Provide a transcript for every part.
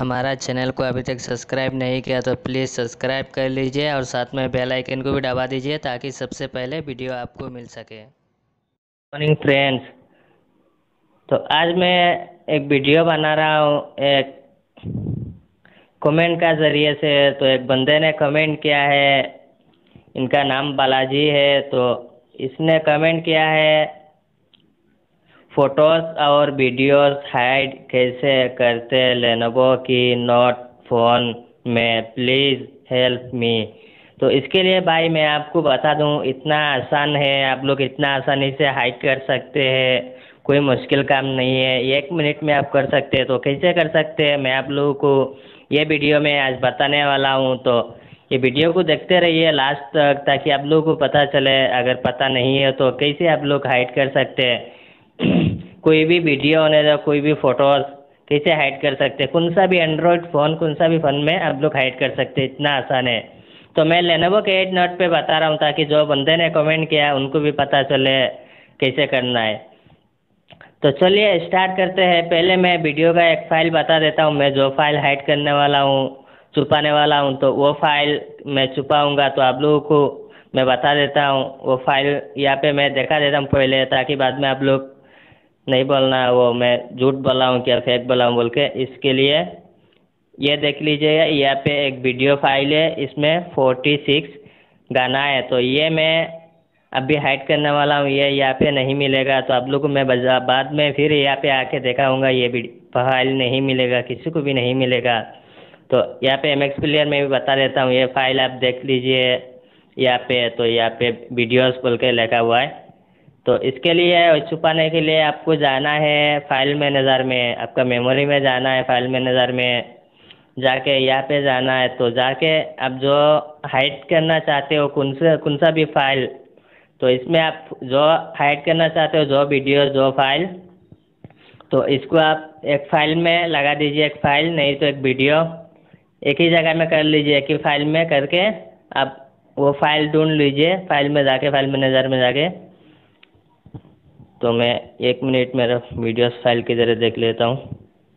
हमारा चैनल को अभी तक सब्सक्राइब नहीं किया तो प्लीज़ सब्सक्राइब कर लीजिए और साथ में बेल आइकन को भी दबा दीजिए ताकि सबसे पहले वीडियो आपको मिल सके। Morning friends. तो आज मैं एक वीडियो बना रहा हूँ एक कमेंट का ज़रिए से। तो एक बंदे ने कमेंट किया है, इनका नाम बालाजी है। तो इसने कमेंट किया है फ़ोटोज़ और वीडियोज़ हाइड कैसे करते लेनोवो की नोट फ़ोन में, प्लीज़ हेल्प मी। तो इसके लिए भाई मैं आपको बता दूं, इतना आसान है, आप लोग इतना आसानी से हाइड कर सकते हैं। कोई मुश्किल काम नहीं है, 1 मिनट में आप कर सकते हैं। तो कैसे कर सकते हैं मैं आप लोगों को ये वीडियो में आज बताने वाला हूँ। तो ये वीडियो को देखते रहिए लास्ट तक ताकि आप लोगों को पता चले। अगर पता नहीं है तो कैसे आप लोग हाइड कर सकते हैं कोई भी वीडियो होने दो, कोई भी फ़ोटोज़ कैसे हाइड कर सकते हैं। कौन सा भी एंड्रॉयड फ़ोन, कौन सा भी फ़ोन में आप लोग हाइड कर सकते हैं, इतना आसान है। तो मैं लेनोवो के एज नोट पे बता रहा हूँ ताकि जो बंदे ने कमेंट किया उनको भी पता चले कैसे करना है। तो चलिए स्टार्ट करते हैं। पहले मैं वीडियो का एक फ़ाइल बता देता हूँ, मैं जो फ़ाइल हाइड करने वाला हूँ, छुपाने वाला हूँ। तो वो फ़ाइल मैं छुपाऊँगा तो आप लोगों को मैं बता देता हूँ। वो फ़ाइल यहाँ पे मैं दिखा देता हूँ पहले, ताकि बाद में आप लोग नहीं बोलना वो मैं झूठ बोला हूँ क्या फेक बोला हूँ बोल के। इसके लिए ये देख लीजिए, यहाँ पे एक वीडियो फाइल है, इसमें 46 गाना है। तो ये मैं अभी हाइड करने वाला हूँ, ये यहाँ पे नहीं मिलेगा। तो आप लोग को मैं बाद में फिर यहाँ पे आके दिखाऊंगा, ये फाइल नहीं मिलेगा, किसी को भी नहीं मिलेगा। तो यहाँ पे एम एक्स प्लेयर में भी बता देता हूँ, ये फाइल आप देख लीजिए यहाँ पे। तो यहाँ पे वीडियोस बोल के लिखा हुआ है। तो इसके लिए छुपाने के लिए आपको जाना है फाइल मैनेजर में, आपका मेमोरी में जाना है, फाइल मैनेजर में जाके यहाँ पे जाना है। तो जाके आप जो हाइड करना चाहते हो कौन सा भी फाइल, तो इसमें आप जो हाइड करना चाहते हो, जो वीडियो जो फाइल, तो इसको आप एक फाइल में लगा दीजिए। एक फाइल नहीं तो एक वीडियो एक ही जगह में कर लीजिए, एक ही फाइल में करके आप वो फाइल ढूंढ लीजिए फाइल में जाके, फाइल मैनेजर में जाके। तो मैं 1 मिनट मेरा वीडियोस फाइल की तरह देख लेता हूँ।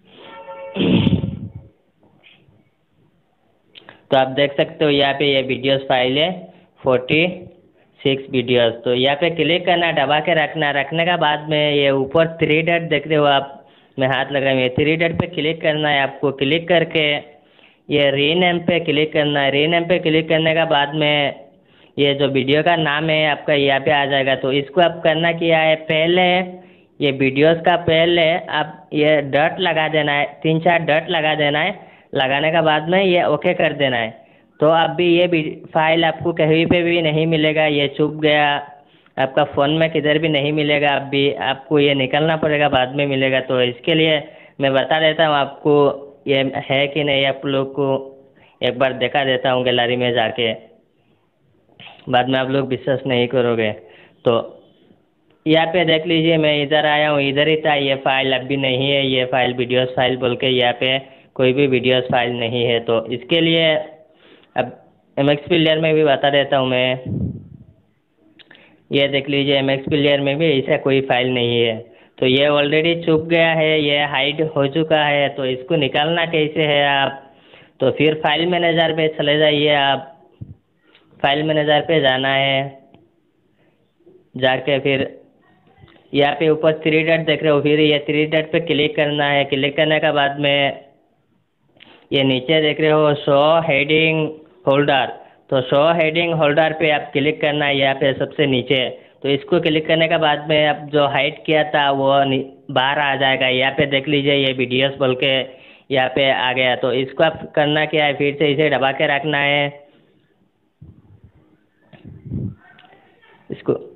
तो आप देख सकते हो यहाँ पे ये वीडियोस फाइल है 46 वीडियोस। तो यहाँ पे क्लिक करना, दबा के रखना। रखने का बाद में ये ऊपर 3 डॉट देख रहे हो आप, मैं हाथ लगाए 3 डॉट पे क्लिक करना है आपको। क्लिक करके ये रीनेम पे क्लिक करना है। रीनेम पे क्लिक करने का बाद में ये जो वीडियो का नाम है आपका यहाँ पे आ जाएगा। तो इसको आप करना क्या है, पहले ये वीडियोस का पहले आप ये डॉट लगा देना है, 3-4 डॉट लगा देना है। लगाने का बाद में ये ओके कर देना है। तो अब भी ये फाइल आपको कहीं पे भी नहीं मिलेगा, ये छुप गया आपका फ़ोन में, किधर भी नहीं मिलेगा। अब भी आपको ये निकलना पड़ेगा, बाद में मिलेगा। तो इसके लिए मैं बता देता हूँ आपको ये है कि नहीं, आप लोग को एक बार दिखा देता हूँ गैलरी में जाके, बाद में आप लोग विश्वास नहीं करोगे। तो यहाँ पे देख लीजिए, मैं इधर आया हूँ, इधर ही था ये फाइल, अभी नहीं है ये फाइल, वीडियोस फाइल बोल के यहाँ पे कोई भी वीडियोस फाइल नहीं है। तो इसके लिए अब एम एक्स प्लेयर में भी बता देता हूँ मैं, ये देख लीजिए एम एक्स प्लेयर में भी ऐसा कोई फाइल नहीं है। तो ये ऑलरेडी छुप गया है, ये हाइड हो चुका है। तो इसको निकालना कैसे है आप, तो फिर फाइल मैनेजर पे चले जाइए आप। फाइल मैनेजर पे जाना है, जाके फिर यहाँ पे ऊपर 3 डॉट देख रहे हो, फिर ये 3 डॉट पे क्लिक करना है। क्लिक करने के बाद में ये नीचे देख रहे हो शो हेडिंग होल्डर, तो शो हेडिंग होल्डर पे आप क्लिक करना है यहाँ पे सबसे नीचे। तो इसको क्लिक करने के बाद में आप जो हाइड किया था वो बाहर आ जाएगा। यहाँ पे देख लीजिए ये वीडियोस बोल के यहाँ पे आ गया। तो इसको आप करना क्या है, फिर से इसे दबा के रखना है। इसको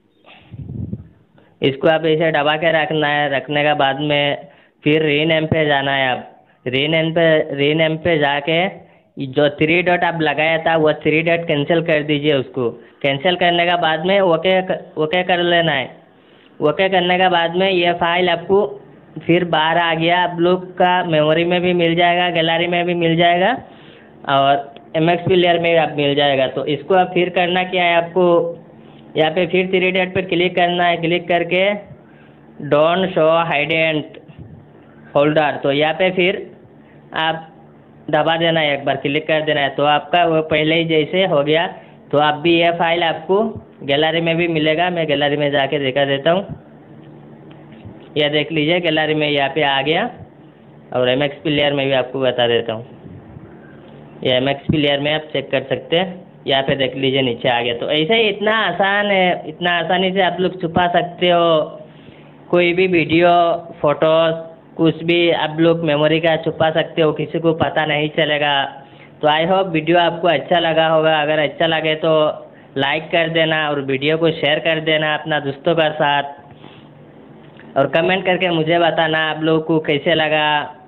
इसको आप ऐसे दबा के रखना है। रखने के बाद में फिर रीनेम पे जाना है। आप रीनेम पे जाके जो 3 डॉट आप लगाया था वो 3 डॉट कैंसिल कर दीजिए। उसको कैंसिल करने के बाद में ओके कर लेना है। ओके करने के बाद में ये फाइल आपको फिर बाहर आ गया, आप लोग का मेमोरी में भी मिल जाएगा, गैलरी में भी मिल जाएगा और एम एक्स प्लेयर में भी आप मिल जाएगा। तो इसको आप फिर करना क्या है, आपको यहाँ पे फिर 3 डॉट पर क्लिक करना है। क्लिक करके डोंट शो हाइडेंट होल्डर, तो यहाँ पे फिर आप दबा देना, एक बार क्लिक कर देना है तो आपका वो पहले ही जैसे हो गया। तो आप भी ये फाइल आपको गैलरी में भी मिलेगा। मैं गैलरी में जाके दिखा देता हूँ। यह देख लीजिए गैलरी में यहाँ पे आ गया। और एम एक्स प्लेयर में भी आपको बता देता हूँ। ये एम एक्स प्लेयर में आप चेक कर सकते हैं। यहाँ पे देख लीजिए नीचे आ गया। तो ऐसे ही इतना आसान है, इतना आसानी से आप लोग छुपा सकते हो कोई भी वीडियो, फोटोज, कुछ भी आप लोग मेमोरी का छुपा सकते हो, किसी को पता नहीं चलेगा। तो आई होप वीडियो आपको अच्छा लगा होगा। अगर अच्छा लगे तो लाइक कर देना और वीडियो को शेयर कर देना अपना दोस्तों के साथ। और कमेंट करके मुझे बताना आप लोगों को कैसे लगा।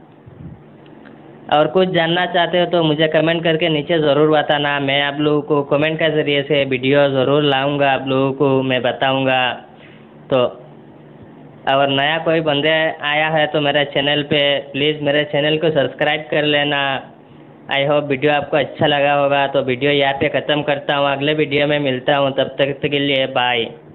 और कुछ जानना चाहते हो तो मुझे कमेंट करके नीचे ज़रूर बताना। मैं आप लोगों को कमेंट के ज़रिए से वीडियो ज़रूर लाऊंगा, आप लोगों को मैं बताऊंगा। तो और नया कोई बंदे आया है तो मेरे चैनल पे प्लीज़ मेरे चैनल को सब्सक्राइब कर लेना। आई होप वीडियो आपको अच्छा लगा होगा। तो वीडियो यहाँ पे ख़त्म करता हूँ, अगले वीडियो में मिलता हूँ। तब तक के लिए बाय।